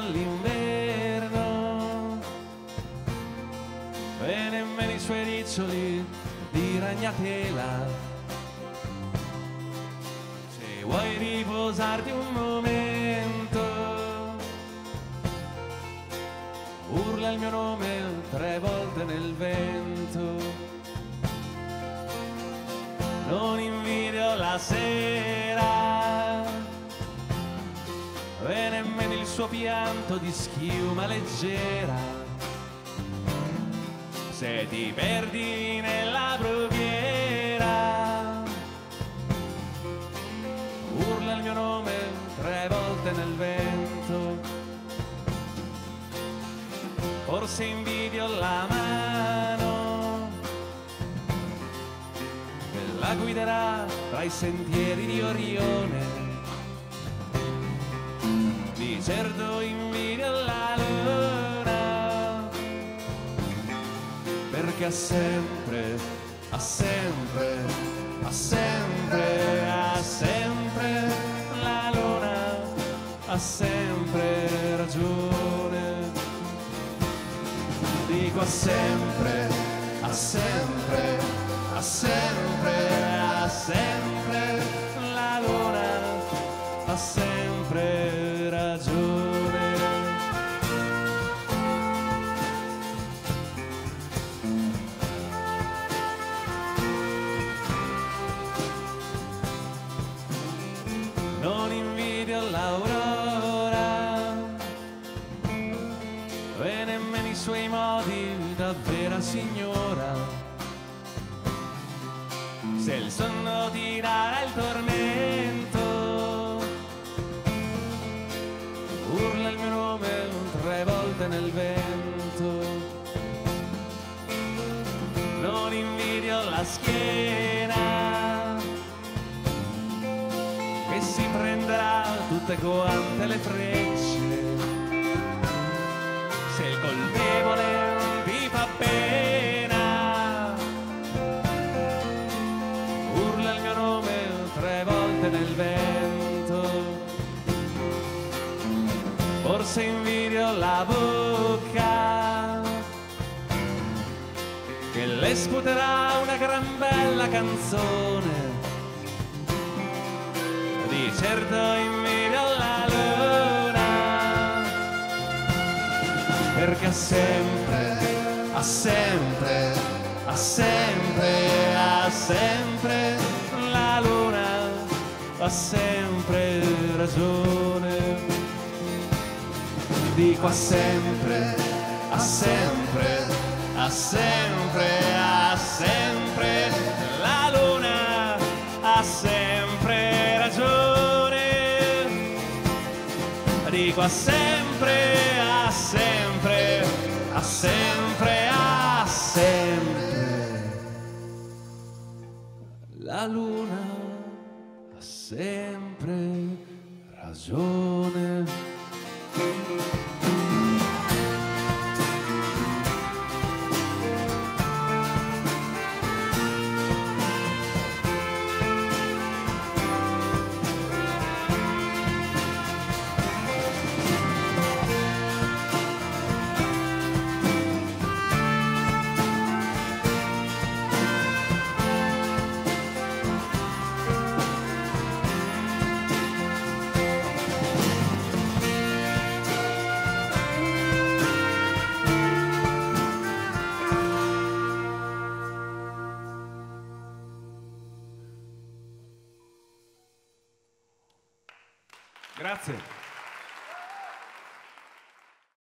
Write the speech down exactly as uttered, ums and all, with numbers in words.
l'inverno e nemmeno i suoi riccioli di ragnatela. Se vuoi riposarti un momento, urla il mio nome tre volte nel vento. Non invidio la sera e nemmeno il suo pianto di schiuma leggera. Se ti perdi nella brughiera, urla il mio nome tre volte nel vento. Forse invidio la mano che la guiderà tra i sentieri di Orione. Di certo invidio la luna, perché ha sempre, ha sempre, ha sempre, ha sempre la luna, ha sempre ragione. Dico ha sempre, ha sempre, ha sempre, ha sempre la luna, ha sempre ragione. Non invidio l'aurora e nemmeno i suoi modi da vera signora. Se il sonno ti darà il tormento, urla il mio nome tre volte nel vento. Non invidio la schiena che si prenderà tutte quante le frecce. Se il colpevole ti fa pena, urla il mio nome tre volte nel vento. Forse invidio la bocca che le sputerà una gran bella canzone. Di certo invidio la luna, perché ha sempre, ha sempre, ha sempre, ha sempre la luna, ha sempre ragione. Dico ha sempre, ha sempre, ha sempre, ha sempre la luna, ha sempre ragione. Dico ha sempre, ha sempre, ha sempre, ha sempre la luna, ha sempre ragione. Grazie.